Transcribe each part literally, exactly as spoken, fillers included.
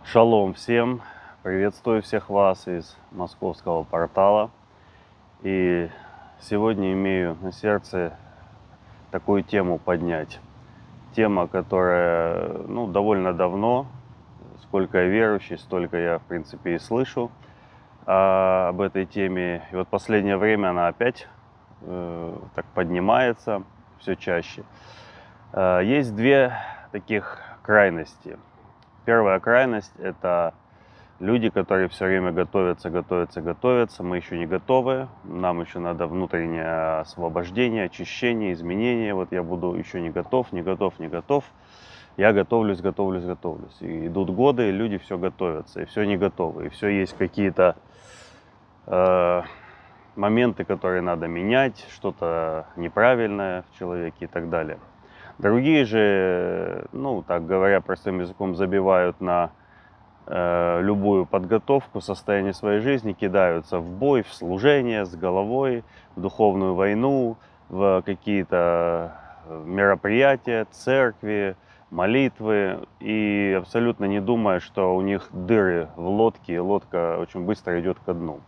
Шалом всем! Приветствую всех вас из московского портала. И сегодня имею на сердце такую тему поднять. Тема, которая ну, довольно давно, сколько я верующий, столько я, в принципе, и слышу а, об этой теме. И вот последнее время она опять э, так поднимается все чаще. Э, есть две таких крайности. Первая крайность – это люди, которые все время готовятся, готовятся, готовятся. Мы еще не готовы. Нам еще надо внутреннее освобождение, очищение, изменение. Вот я буду еще не готов, не готов, не готов. Я готовлюсь, готовлюсь, готовлюсь. И идут годы, и люди все готовятся, и все не готовы. И все есть какие-то э, моменты, которые надо менять, что-то неправильное в человеке и так далее. Другие же, ну, так говоря простым языком, забивают на э, любую подготовку, состояние своей жизни, кидаются в бой, в служение с головой, в духовную войну, в какие-то мероприятия, церкви, молитвы, и абсолютно не думая, что у них дыры в лодке, и лодка очень быстро идет ко дну.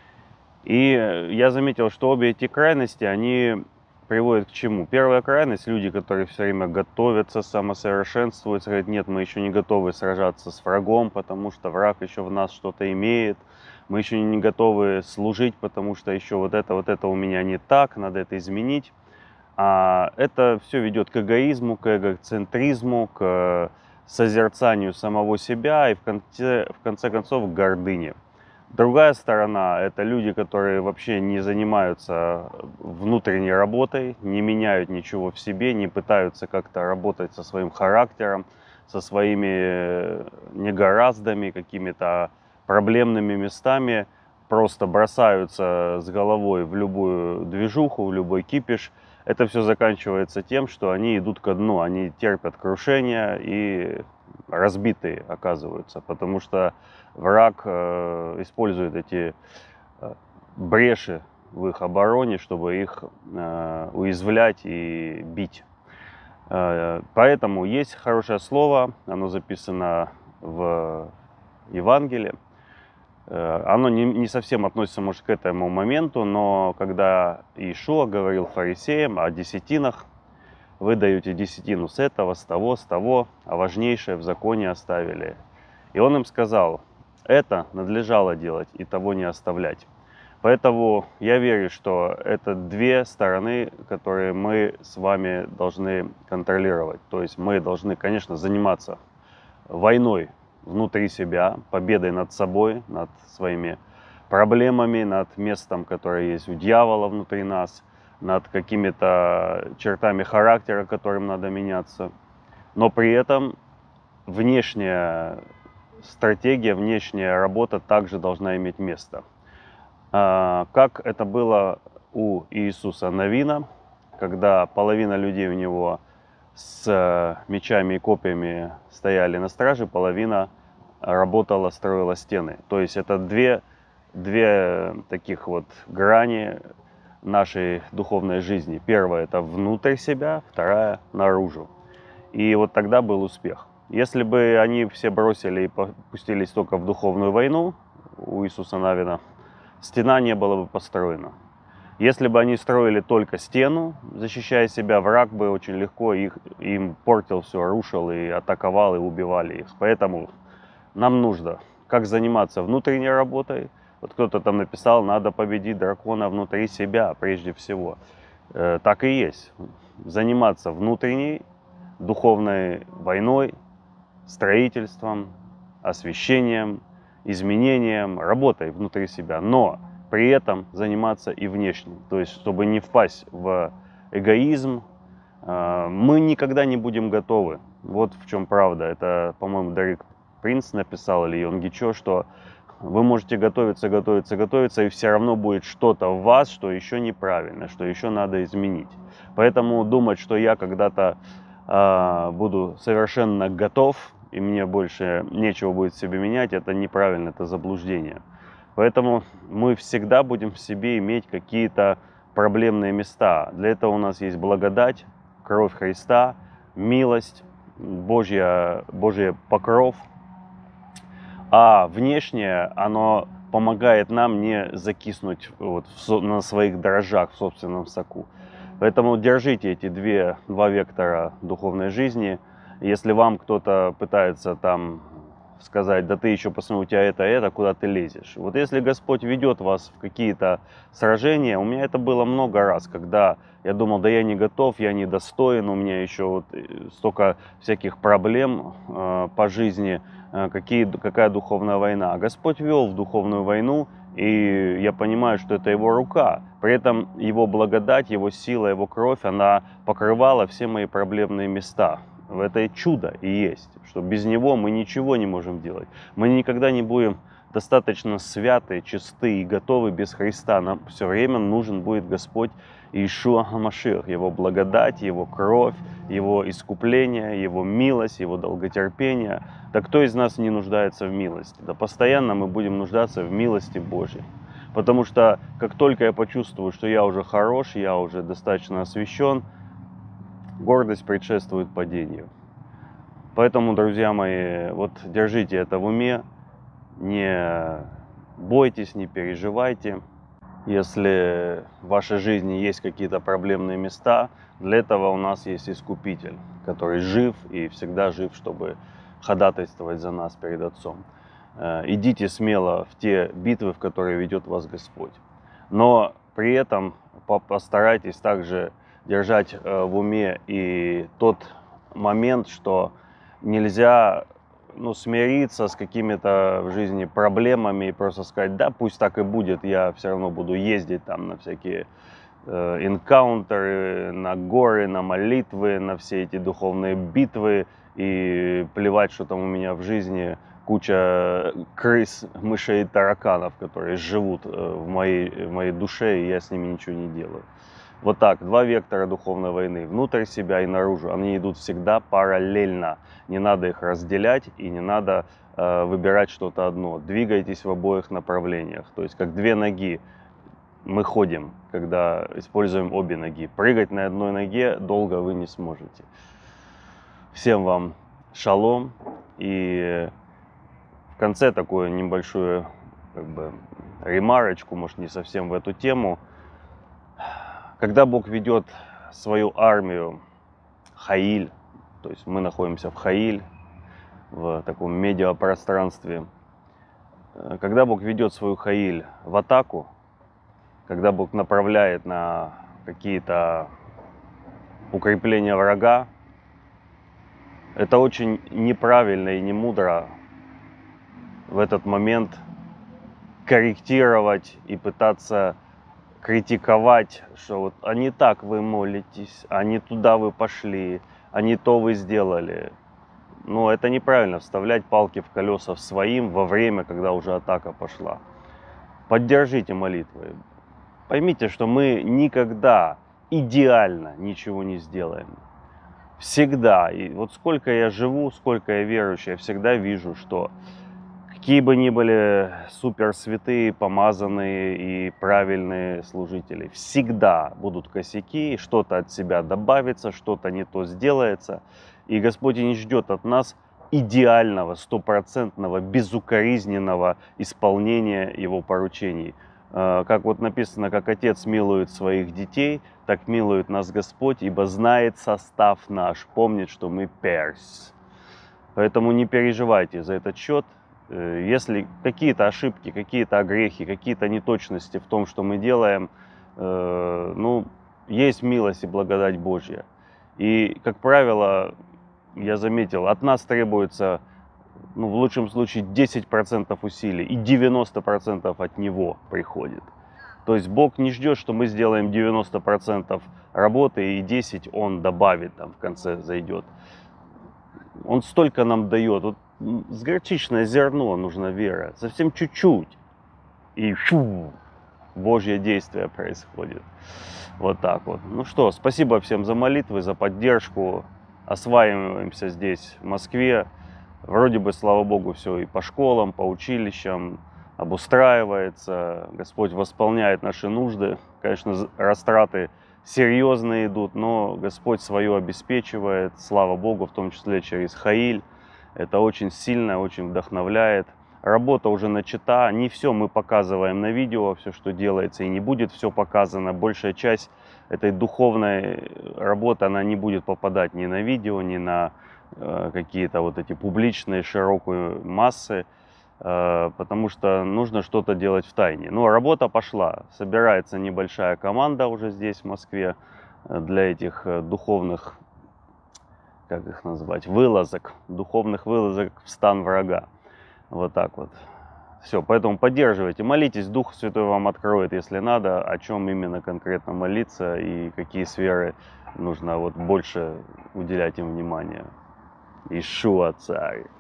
И я заметил, что обе эти крайности, они приводят к чему? Первая крайность – люди, которые все время готовятся, самосовершенствуются, говорят, нет, мы еще не готовы сражаться с врагом, потому что враг еще в нас что-то имеет, мы еще не готовы служить, потому что еще вот это, вот это у меня не так, надо это изменить. А это все ведет к эгоизму, к эгоцентризму, к созерцанию самого себя и в конце, в конце концов к гордыне. Другая сторона – это люди, которые вообще не занимаются внутренней работой, не меняют ничего в себе, не пытаются как-то работать со своим характером, со своими негораздами, какими-то проблемными местами, просто бросаются с головой в любую движуху, в любой кипиш. Это все заканчивается тем, что они идут ко дну, они терпят крушение и разбитые оказываются, потому что враг э, использует эти э, бреши в их обороне, чтобы их э, уязвлять и бить. Э, поэтому есть хорошее слово, оно записано в Евангелии. Э, оно не, не совсем относится, может, к этому моменту, но когда Иешуа говорил фарисеям о десятинах, вы даете десятину с этого, с того, с того, а важнейшее в законе оставили. И он им сказал, это надлежало делать и того не оставлять. Поэтому я верю, что это две стороны, которые мы с вами должны контролировать. То есть мы должны, конечно, заниматься войной внутри себя, победой над собой, над своими проблемами, над местом, которое есть у дьявола внутри нас, над какими-то чертами характера, которым надо меняться. Но при этом внешняя стратегия, внешняя работа также должна иметь место. Как это было у Иисуса Навина, когда половина людей у него с мечами и копьями стояли на страже, половина работала, строила стены. То есть это две, две таких вот грани нашей духовной жизни. Первая – это внутрь себя, вторая – наружу. И вот тогда был успех. Если бы они все бросили и пустились только в духовную войну у Иисуса Навина, стена не была бы построена. Если бы они строили только стену, защищая себя, враг бы очень легко их, им портил все, рушил и атаковал, и убивали их. Поэтому нам нужно как заниматься внутренней работой. Вот кто-то там написал, надо победить дракона внутри себя прежде всего. Э, так и есть. Заниматься внутренней духовной войной, строительством, освещением, изменением, работой внутри себя. Но при этом заниматься и внешним. То есть, чтобы не впасть в эгоизм, мы никогда не будем готовы. Вот в чем правда. Это, по-моему, Дарик Принц написал, или Йонги Чо, что вы можете готовиться, готовиться, готовиться, и все равно будет что-то в вас, что еще неправильно, что еще надо изменить. Поэтому думать, что я когда-то э, буду совершенно готов, и мне больше нечего будет в себе менять, это неправильно, это заблуждение. Поэтому мы всегда будем в себе иметь какие-то проблемные места. Для этого у нас есть благодать, кровь Христа, милость, Божья, Божий покров. а внешнее, оно помогает нам не закиснуть вот в со- на своих дрожжах, в собственном соку. Поэтому держите эти две, два вектора духовной жизни. Если вам кто-то пытается там сказать, да ты еще посмотри, у тебя это, это, куда ты лезешь. Вот если Господь ведет вас в какие-то сражения, у меня это было много раз, когда я думал, да я не готов, я не достоин, у меня еще вот столько всяких проблем э, по жизни, э, какие, какая духовная война. А Господь вел в духовную войну, и я понимаю, что это Его рука. При этом Его благодать, Его сила, Его кровь, она покрывала все мои проблемные места. В это и чудо и есть, что без Него мы ничего не можем делать. Мы никогда не будем достаточно святы, чисты и готовы без Христа. Нам все время нужен будет Господь Иешуа ха-Машиах, Его благодать, Его кровь, Его искупление, Его милость, Его долготерпение. Так кто из нас не нуждается в милости? Да постоянно мы будем нуждаться в милости Божьей. Потому что как только я почувствую, что я уже хорош, я уже достаточно освящен, гордость предшествует падению. Поэтому, друзья мои, вот держите это в уме, не бойтесь, не переживайте. Если в вашей жизни есть какие-то проблемные места, для этого у нас есть Искупитель, который жив и всегда жив, чтобы ходатайствовать за нас перед Отцом. Идите смело в те битвы, в которые ведет вас Господь. Но при этом постарайтесь также держать в уме и тот момент, что нельзя ну, смириться с какими-то в жизни проблемами и просто сказать, да, пусть так и будет, я все равно буду ездить там на всякие э, энкаунтеры, на горы, на молитвы, на все эти духовные битвы и плевать, что там у меня в жизни куча крыс, мышей и тараканов, которые живут в моей, в моей душе, и я с ними ничего не делаю. Вот так, два вектора духовной войны, внутрь себя и наружу, они идут всегда параллельно. Не надо их разделять и не надо э, выбирать что-то одно. Двигайтесь в обоих направлениях, то есть как две ноги мы ходим, когда используем обе ноги. Прыгать на одной ноге долго вы не сможете. Всем вам шалом, и в конце такую небольшую как бы ремарочку, может не совсем в эту тему. Когда Бог ведет свою армию Хаиль, то есть мы находимся в Хаиль, в таком медиапространстве, когда Бог ведет свою Хаиль в атаку, когда Бог направляет на какие-то укрепления врага, это очень неправильно и не мудро в этот момент корректировать и пытаться критиковать, что вот а не так вы молитесь, а не туда вы пошли, а не то вы сделали. Но это неправильно, вставлять палки в колеса своим во время, когда уже атака пошла. Поддержите молитвы. Поймите, что мы никогда идеально ничего не сделаем. Всегда. И вот сколько я живу, сколько я верующий, я всегда вижу, что какие бы ни были супер святые, помазанные и правильные служители, всегда будут косяки, что-то от себя добавится, что-то не то сделается. И Господь не ждет от нас идеального, стопроцентного, безукоризненного исполнения Его поручений. Как вот написано, как Отец милует своих детей, так милует нас Господь, ибо знает состав наш, помнит, что мы перс. Поэтому не переживайте за этот счет. Если какие-то ошибки, какие-то огрехи, какие-то неточности в том, что мы делаем, ну, есть милость и благодать Божья. И, как правило, я заметил, от нас требуется, ну, в лучшем случае, десять процентов усилий, и девяносто процентов от Него приходит. То есть Бог не ждет, что мы сделаем девяносто процентов работы, и десять процентов Он добавит, там в конце зайдет. Он столько нам дает. Вот с горчичное зерно нужна вера, совсем чуть-чуть, и фу, Божье действие происходит. Вот так вот. Ну что, спасибо всем за молитвы, за поддержку. Осваиваемся здесь, в Москве. Вроде бы, слава Богу, все и по школам, по училищам обустраивается. Господь восполняет наши нужды. Конечно, растраты серьезные идут, но Господь свое обеспечивает. Слава Богу, в том числе через Хаиль. Это очень сильно, очень вдохновляет. работа уже начата. Не все мы показываем на видео, все, что делается, и не будет все показано. Большая часть этой духовной работы, она не будет попадать ни на видео, ни на э, какие-то вот эти публичные, широкую массы, э, потому что нужно что-то делать в тайне. Но работа пошла. Собирается небольшая команда уже здесь, в Москве, для этих духовных, как их назвать, вылазок, духовных вылазок в стан врага. Вот так вот. Все, поэтому поддерживайте, молитесь, Дух Святой вам откроет, если надо, о чем именно конкретно молиться и какие сферы нужно вот больше уделять им внимание. Ишуа Царь.